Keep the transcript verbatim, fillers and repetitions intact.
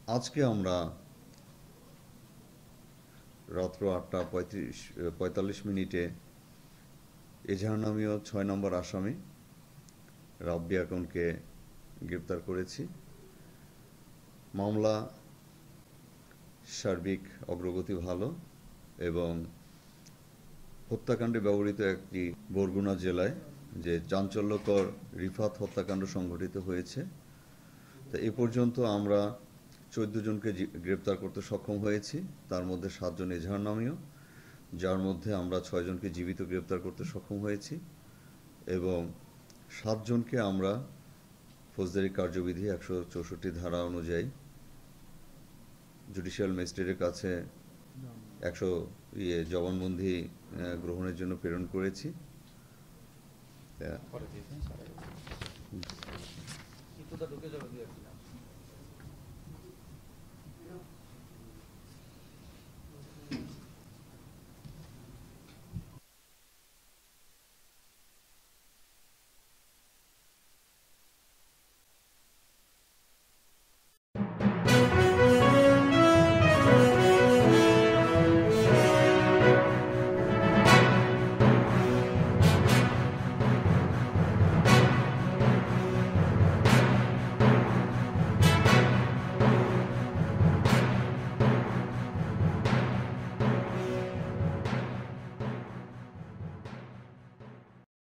আজকে আমরা রাত্র আটটা পঁয়ত্রিশ পঁয়তাল্লিশ মিনিটে এজাহার নামীয় ছয় নম্বর আসামি রাব্বি আকনকে গ্রেপ্তার করেছি। মামলা সার্বিক অগ্রগতি ভালো এবং হত্যাকাণ্ডে ব্যবহৃত একটি বরগুনা জেলায় যে চাঞ্চল্যকর রিফাত হত্যাকাণ্ড সংঘটিত হয়েছে, তা এ পর্যন্ত আমরা চোদ্দ জনকে গ্রেপ্তার করতে সক্ষম হয়েছি। তার মধ্যে সাতজন এজাহার নামীয়, যার মধ্যে আমরা ছয়জনকে জীবিত গ্রেপ্তার করতে সক্ষম হয়েছি এবং সাতজনকে আমরা ফৌজদারি কার্যবিধি একশো চৌষট্টি ধারা অনুযায়ী জুডিশিয়াল ম্যাজিস্ট্রেটের কাছে একশো ইয়ে জবানবন্দি গ্রহণের জন্য প্রেরণ করেছি। ঢুকে যাবে